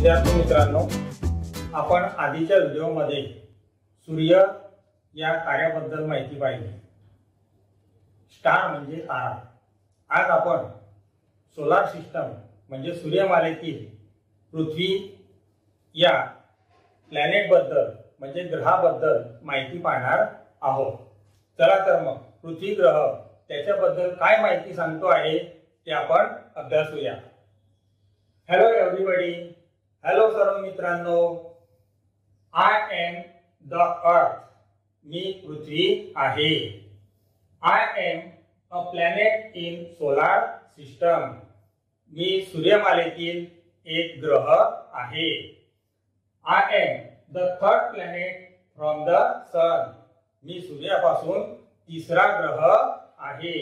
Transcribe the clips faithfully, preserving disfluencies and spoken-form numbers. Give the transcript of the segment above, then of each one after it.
विद्यार्थी मित्रांनो, आपण आधीच्या व्हिडिओमध्ये सूर्य या ताऱ्याबद्दल माहिती पाहिली। स्टार म्हणजे तारा। आज आपण सोलार सिस्टम म्हणजे सूर्यमालेतील पृथ्वी या प्लॅनेट बद्दल म्हणजे ग्रहाबद्दल माहिती पाहणार आहोत। चला तर मग पृथ्वी ग्रह त्याच्याबद्दल काय माहिती सांगतो आहे ते आपण अभ्यासूया। हॅलो एव्हरीबडी, हॅलो सर्व मित्रांनो, आय एम द अर्थ, मी पृथ्वी आहे। I am a planet in solar system, मी सूर्यमालेतील एक ग्रह आहे। I am the third planet from the sun, मी सूर्यापासून तिसरा ग्रह आहे।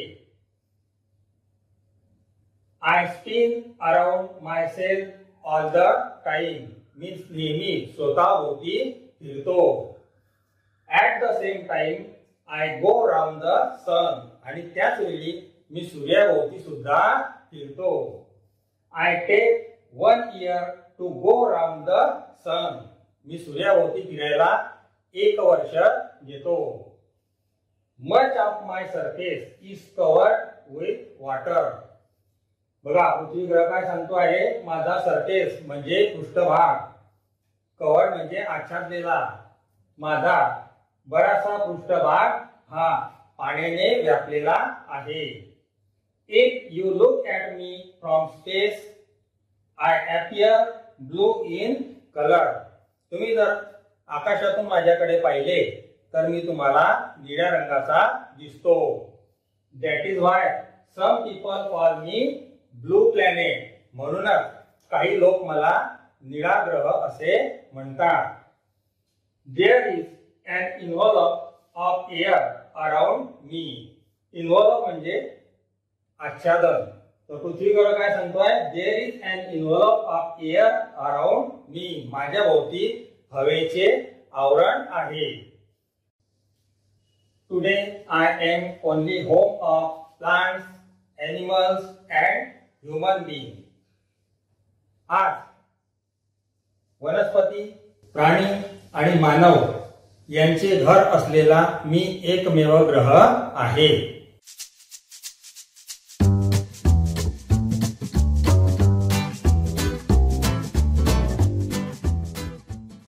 I spin around myself all the time, मी नेहमी स्वतःभोवती फिरतो। At the same time I go round the sun, आणि त्याच वेळी मी सूर्याभोवती सुद्धा फिरतो। I take one year to go round the sun, मी सूर्याभोवती फिरायला एक वर्ष घेतो। Much of my surface is covered with water, बघा पृथ्वी ग्रह काय सांगतो आहे, माझा सरफेस म्हणजे पृष्ठभाग, कव्हर म्हणजे आच्छादलेला, माझा बराचसा पृष्ठभाग हा पाण्याने व्यापलेला आहे। If you look at me from space I appear blue in colour, तुम्ही जर आकाशातून माझ्याकडे पाहिले तर मी तुम्हाला निळ्या रंगाचा दिसतो। That is why some people call me blue planet, म्हणूनच काही लोक मला निळा ग्रह असे म्हणतात। There is an envelope of air around me, envelope म्हणजे आच्छादन, तर पृथ्वी ग्रह काय सांगतोय, there is an envelope of air around me, माझ्या भोवती हवेचे आवरण आहे। Today I am only home of plants, animals and human being, आज वनस्पती, प्राणी आणि मानव यांचे घर असलेला मी एकमेव ग्रह आहे।